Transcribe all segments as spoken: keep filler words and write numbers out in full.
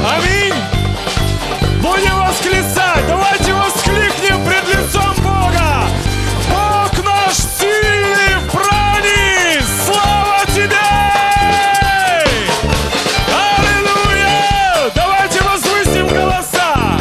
Аминь. Будем восклицать. Давайте воскликнем пред лицом Бога. Бог наш сильный в брани. Слава Тебе! Аллилуйя! Давайте возвысим голоса.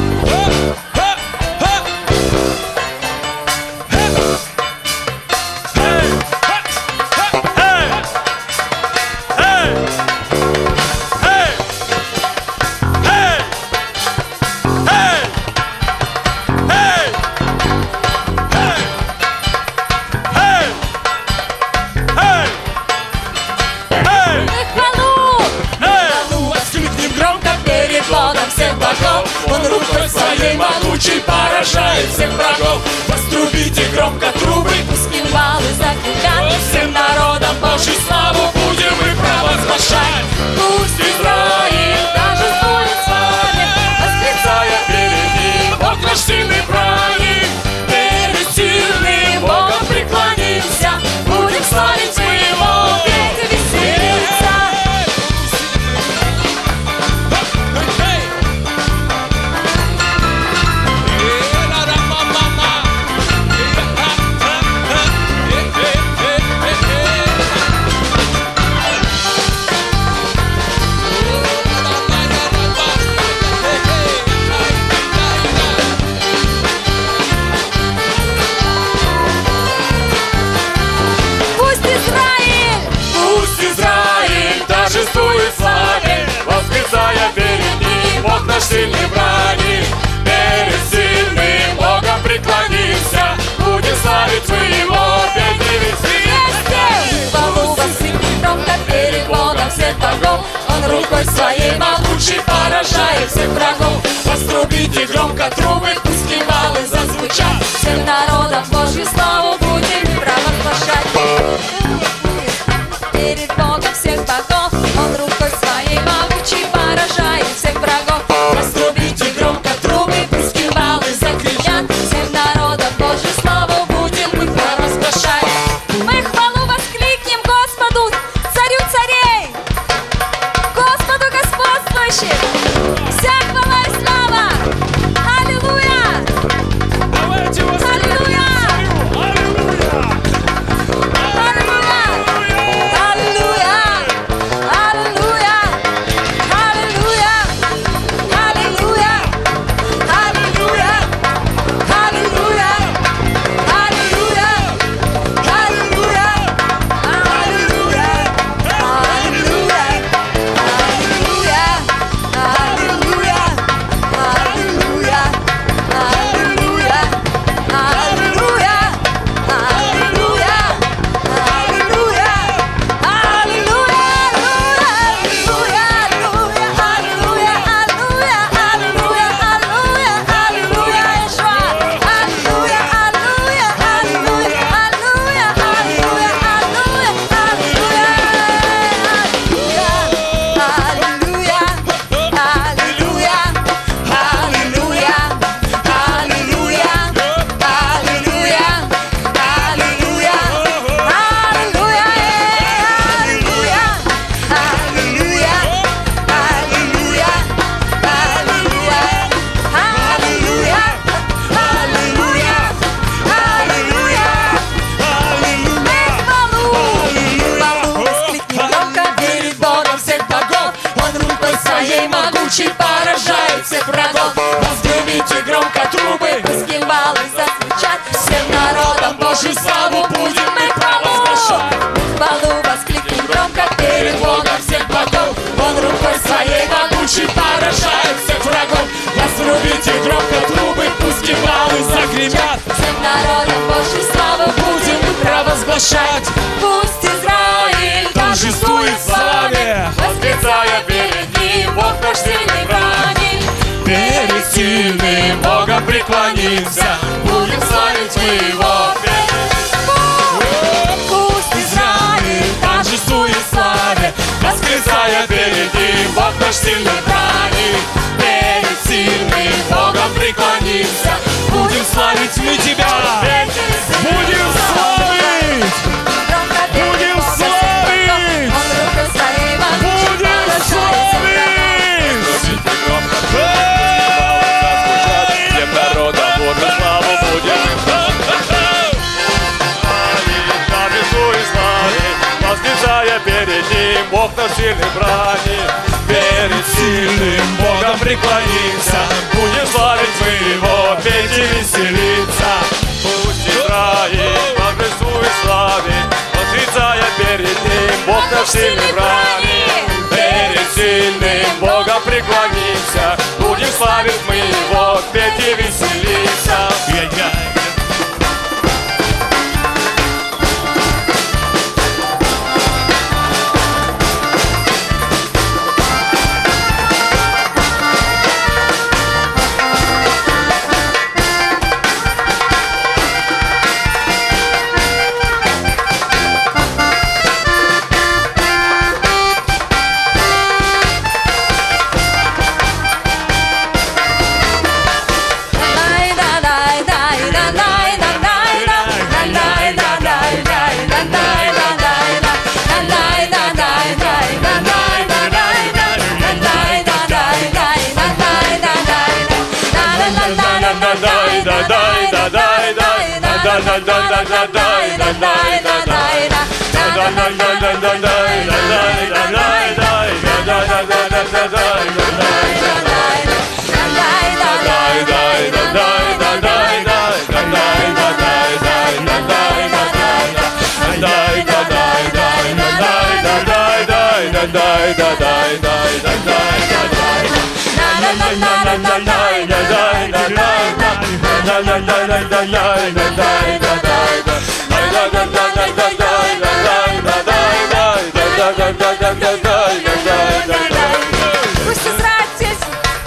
Он рукой своей могучей поражает всех врагов. Вострубите громко трубы, пусть кимвалы закричат. Всем народам Божью славу будем мы провозглашать. Пусть Израиль даже будет с вами, восклицая перед ним Бог наш сильный бранник. Перед сильным Богом преклонимся, будем славить мы Его, петь и веселиться. Сильный бранник, перед сильным Богом преклонимся, будем славить мы Его, петь и веселиться. Хвалу воскликнем громко перед Богом всех богов. Он рукой своей могучей поражает всех врагов. Вострубите громко трубы, пусть кимвалы зазвучат. Всем народам Божью славу будем провозглашать. Перед Богом всех богов, Он рукой своей могучей поражает всех врагов. Вострубите громко трубы, пусть кимвалы закричат. Всем народам Божью славу будем мы провозглашать. Мы хвалу воскликнем Господу, Царю царей, Господу господствующих. Вся хвала и слава. Аллилуйя! Давайте воскликнем Царю. Аллилуйя! Поражает всех врагов. Возгремите громко трубы, пусть кимвалы зазвучат. Всем народам Божью славу будем мы провозглашать. Хвалу воскликнем громко перед Богом всех богов. Он рукой своей могучей поражает всех врагов. Возгремите громко трубы, пусть кимвалы загремят. Всем народам Божью славу будем мы провозглашать. Пусть Израиль торжествует в славе, восклицая перед ним Бог наш сильный бранник. Перед сильным Богом преклонимся, будем славить мы Его. Пусть Израиль торжествует в славе, восклицая перед ним Бог наш сильный бранник. Перед сильным Богом преклонимся, будем славить мы Тебя. Будем славить! Будем славить! Будем славить! Бог наш сильный брани. Перед сильным Богом преклонимся, будем славить мы Его, петь и веселиться. Пусть Израиль торжествует славе, восклицая перед Ним, Бог наш сильный брани. Перед сильным Богом преклонимся, будем славить мы Его, петь и веселиться. Пусть Израиль здесь.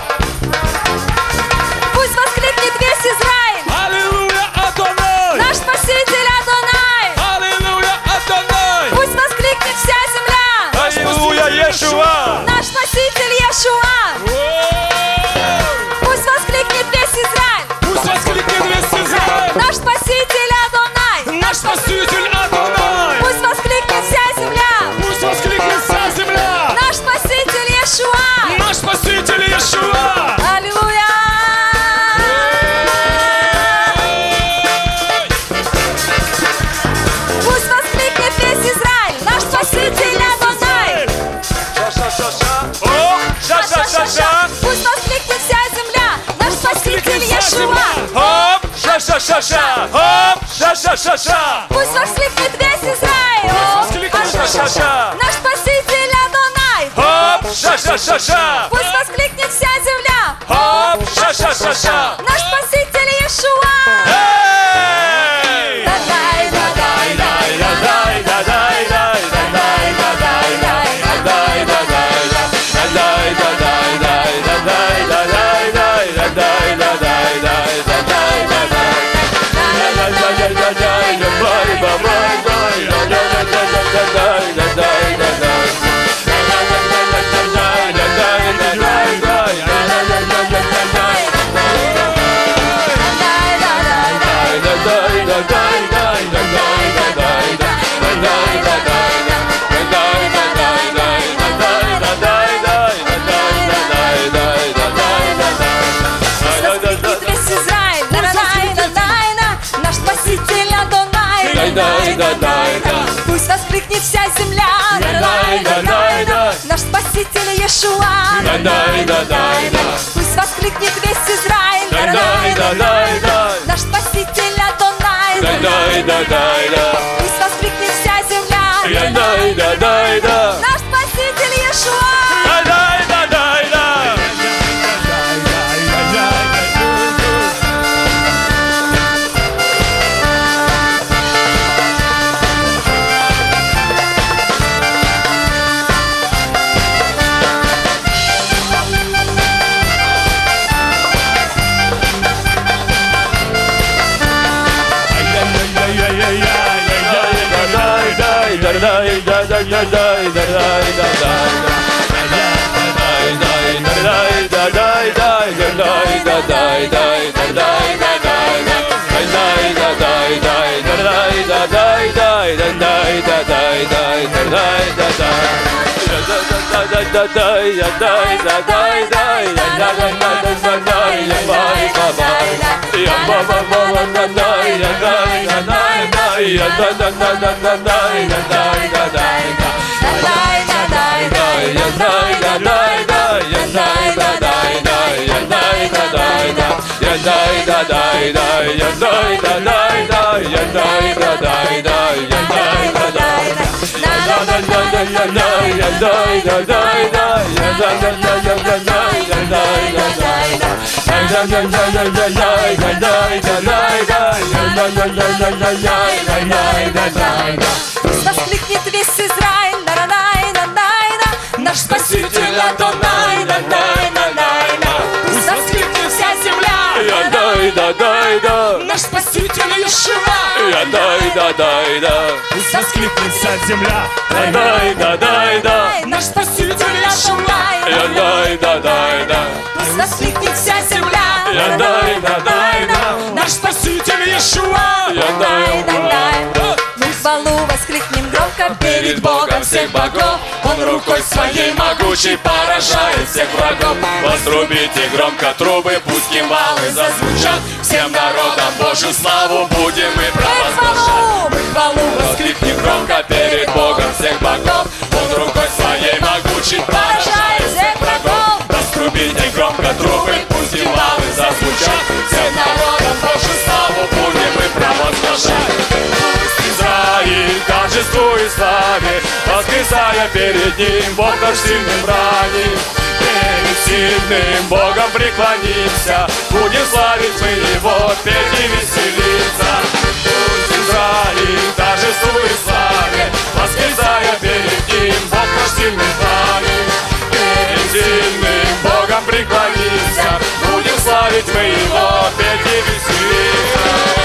Пусть воскликнет весь Израиль. Аллилуйя, Адонай! Наш Спаситель Адонай. Аллилуйя, Адонай! Пусть воскликнет вся земля. Аллилуйя, Иешуа! Наш Спаситель Иешуа. Пусть воскликнет весь Израиль. Пусть воскликнет весь Израиль! Наш Спаситель Адонай. Наш Спаситель Адонай! Пусть воскликнет вся земля. Пусть воскликнет вся земля! Наш Спаситель Иешуа. Наш Спаситель Иешуа! Аллилуйя. Пусть воскликнет весь Израиль. Наш Спаситель Адонай. О, ша-ша-ша-ша! Пусть воскликнет вся земля. Наш Спаситель Иешуа. Оп, ша-ша-ша-ша! Оп, ша-ша-ша-ша! Пусть воскликнет весь Израиль. О, воскликнет ша-ша-ша! Наш Спаситель Адонай. Оп, ша-ша-ша-ша! Пусть воскликнет вся земля. Оп, ша-ша-ша-ша! Наш Спаситель Иешуа. Эй! Дай, дай, дай, дай, дай, дай, дай, дай, дай, дай, дай, дай, дай, дай, Пусть воскликнет вся земля. Наш Спаситель Иешуа. Пусть воскликнет весь Израиль. Наш Спаситель Адонай. Пусть воскликнет вся земля. Наш Спаситель Иешуа. Воскликнет весь Израиль, на-на-най-на-най-на, наш Спаситель Адонай, на-най-на-най-на. Пусть воскликнет вся земля, наш Спаситель Иешуа. Пусть воскликнет вся земля, наш Спаситель Иешуа. Пусть воскликнет вся земля, наш Спаситель Иешуа. Мы хвалу воскликнем громко перед Богом всех богов. Он рукой своей могучей поражает всех врагов. Возрубите громко трубы, пусть кимвалы зазвучат. Всем народам Божью славу будем мы провозглашать. Мы хвалу Воскликни громко перед Богом всех богов. Он рукой своей могучей поражает всех врагов. Возрубите громко трубы, пусть кимвалы зазвучат. Всем народам Божью славу будем мы провозглашать. Пусть Израиль торжествует славе, воскресая перед ним, Бог наш сильный бранит. Перед сильным Богом преклонимся, будем славить мы Его, петь и веселиться. Пусть Израиль торжествует славе, воскресая перед ним, Бог наш сильный бранит. Перед сильным Богом преклонимся, будем славить мы Его, петь и веселиться.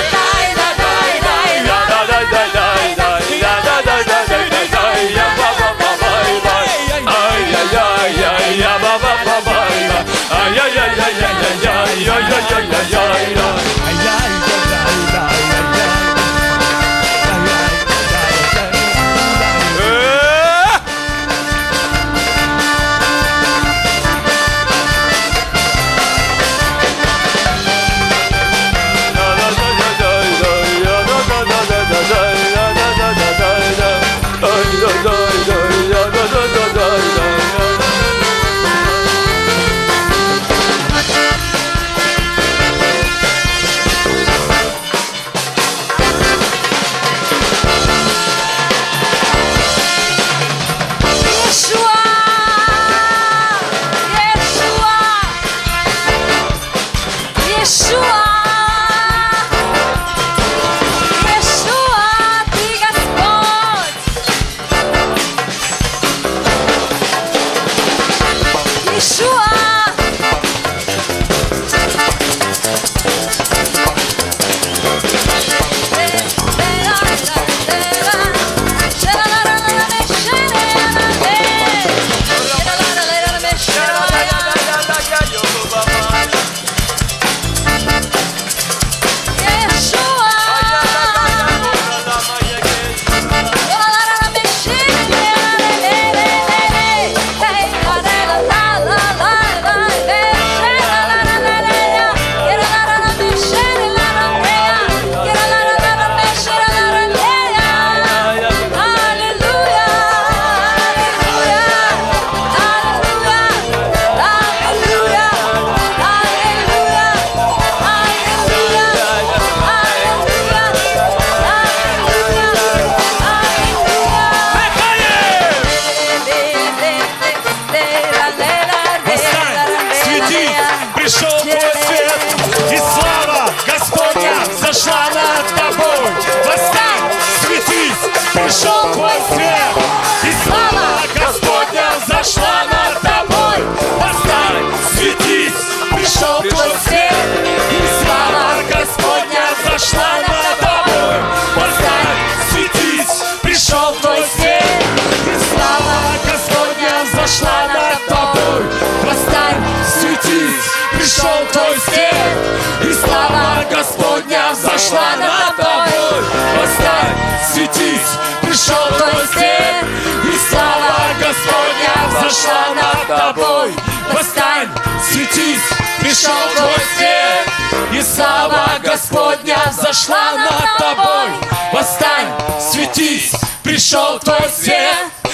взошла над тобой. Восстань, светись, пришел твой свет, и слава Господня взошла над тобой. Восстань, светись, пришел твой свет, и слава Господня взошла над тобой. Восстань, светись, пришел твой свет, и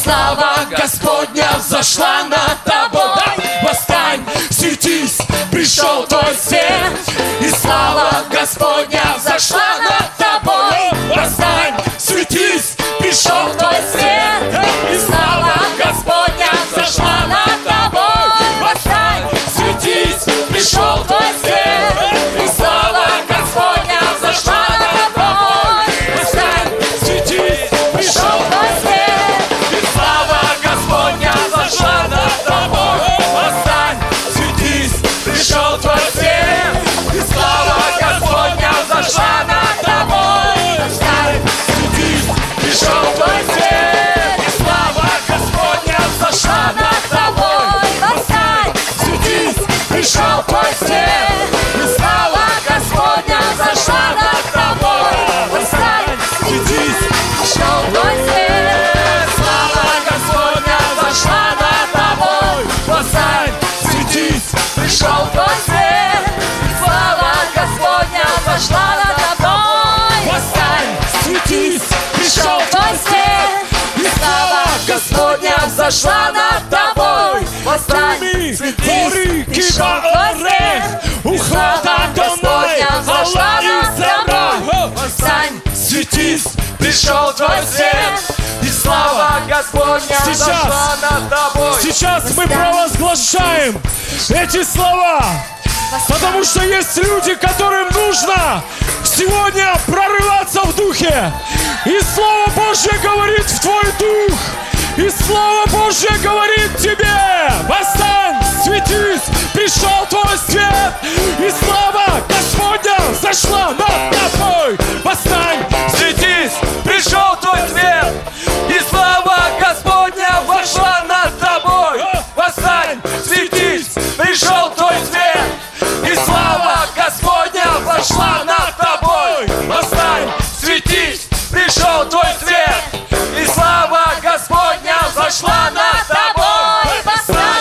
слава Господня взошла над тобой. Восстань, светись, пришел твой свет, и слава Господня взошла над тобой. Восстань, светись, пришел твой свет, и слава Господня взошла над тобой. Восстань, светись, пришел твой свет, и слава Господня взошла над тобой. Восстань, светись, пришел твой свет, и слава Господня взошла над тобой. Восстань, светись, пришел твой свет, и слава Господня взошла над тобой. Восстань, светись, пришел твой свет, и слава Господня взошла над тобой. Восстань, светись, пришел твой свет, и слава Господня взошла над тобой. Восстань, светись, пришел твой свет, слава Господня взошла над тобой. Восстань, светись, пришел твой свет, и слава Господня взошла над тобой. Восстань, светись, пришел твой свет, и слава Господня взошла над тобой. Восстань, светись, пришел твой свет, и слава Господня взошла над тобой. Восстань, светись, пришел твой свет, и слава Господня взошла над тобой. Сейчас мы провозглашаем эти слова, потому что есть люди, которым нужно сегодня прорываться в духе. И Слово Божье говорит в твой дух, и Слово Божье говорит тебе: восстань, светись, пришел твой свет, и слава Господня зашла над тобой. Восстань, Светись, пришел твой свет, и слава Господня вошла над тобой. Восстань, светись, пришел твой свет, и слава Господня вошла над тобой. Восстань, светись, пришел твой свет, и слава Господня зашла над тобой. Восстань,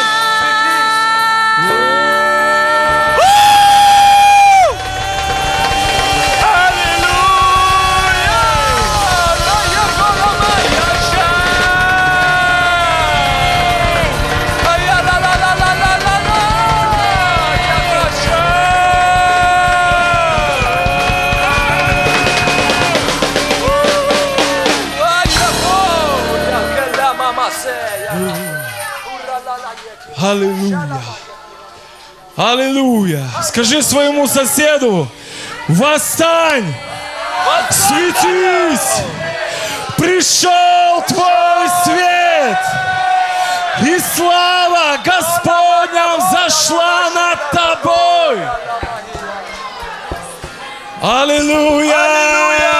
аллилуйя, аллилуйя. Скажи своему соседу: восстань, светись, пришел твой свет, и слава Господня взошла над тобой. Аллилуйя!